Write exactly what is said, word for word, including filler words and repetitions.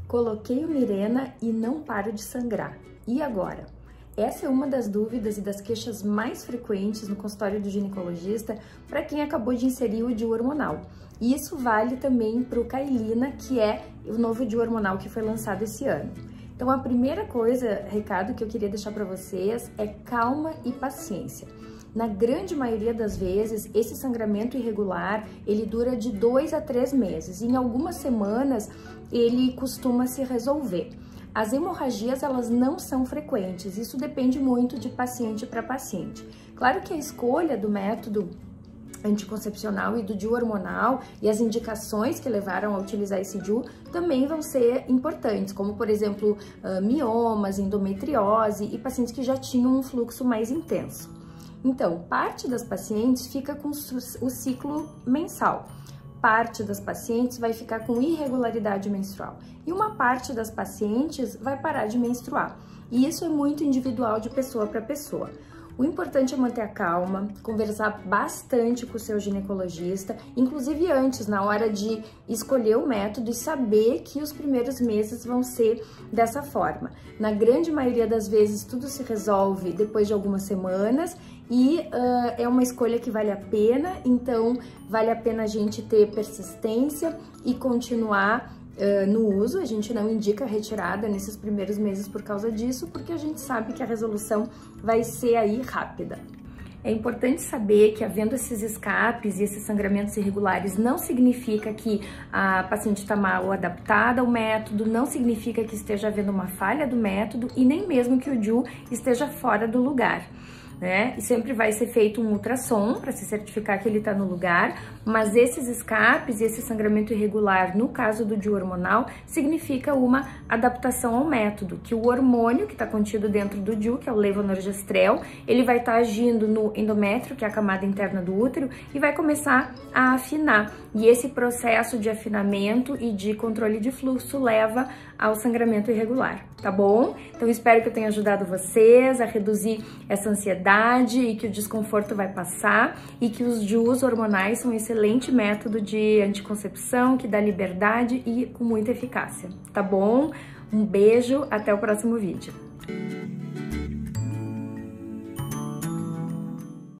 Coloquei o Mirena e não paro de sangrar. E agora? Essa é uma das dúvidas e das queixas mais frequentes no consultório do ginecologista para quem acabou de inserir o D I U hormonal. E isso vale também para o Cailina, que é o novo D I U hormonal que foi lançado esse ano. Então, a primeira coisa, recado que eu queria deixar para vocês é calma e paciência. Na grande maioria das vezes, esse sangramento irregular, ele dura de dois a três meses. E em algumas semanas, ele costuma se resolver. As hemorragias, elas não são frequentes. Isso depende muito de paciente para paciente. Claro que a escolha do método anticoncepcional e do D I U hormonal e as indicações que levaram a utilizar esse D I U também vão ser importantes, como por exemplo, miomas, endometriose e pacientes que já tinham um fluxo mais intenso. Então, parte das pacientes fica com o ciclo mensal, parte das pacientes vai ficar com irregularidade menstrual e uma parte das pacientes vai parar de menstruar. E isso é muito individual de pessoa para pessoa. O importante é manter a calma, conversar bastante com o seu ginecologista, inclusive antes, na hora de escolher o método e saber que os primeiros meses vão ser dessa forma. Na grande maioria das vezes, tudo se resolve depois de algumas semanas e uh, é uma escolha que vale a pena, então vale a pena a gente ter persistência e continuar Uh, no uso. A gente não indica retirada nesses primeiros meses por causa disso, porque a gente sabe que a resolução vai ser aí rápida. É importante saber que, havendo esses escapes e esses sangramentos irregulares, não significa que a paciente está mal adaptada ao método, não significa que esteja havendo uma falha do método e nem mesmo que o D I U esteja fora do lugar. Né? E sempre vai ser feito um ultrassom para se certificar que ele está no lugar, mas esses escapes e esse sangramento irregular, no caso do D I U hormonal, significa uma adaptação ao método, que o hormônio que está contido dentro do D I U, que é o levonorgestrel, ele vai estar tá agindo no endométrio, que é a camada interna do útero, e vai começar a afinar. E esse processo de afinamento e de controle de fluxo leva ao sangramento irregular, tá bom? Então, espero que eu tenha ajudado vocês a reduzir essa ansiedade e que o desconforto vai passar e que os D I Us hormonais são um excelente método de anticoncepção que dá liberdade e com muita eficácia, tá bom? Um beijo, até o próximo vídeo.